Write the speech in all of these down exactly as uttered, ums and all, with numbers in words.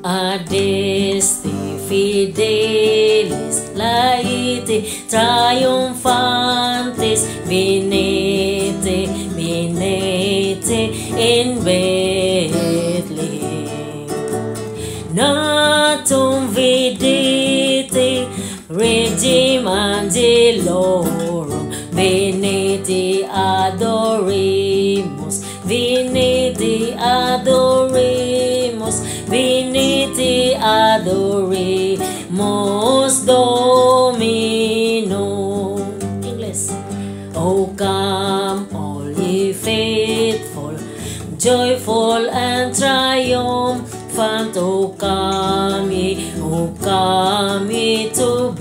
Adeste fidelis laite triumphantes venite, venite in Bethlehem. Natum vidite regim angelorum, venite adoremus, venite adoremus, venite adoremus Domino. English. Oh come all ye faithful, joyful and triumphant, oh come ye, oh come ye to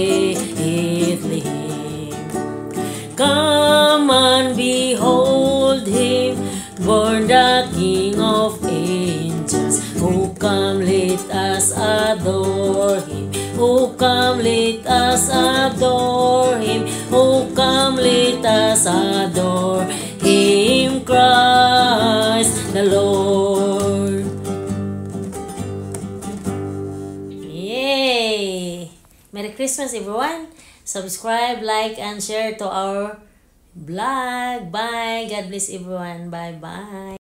Bethlehem. Come and behold him, born the King of angels. Oh come let us adore him, oh come let us adore him, oh come let us adore him, Christ the Lord. Yay! Merry Christmas everyone! Subscribe, like, and share to our vlog. Bye! God bless everyone. Bye bye.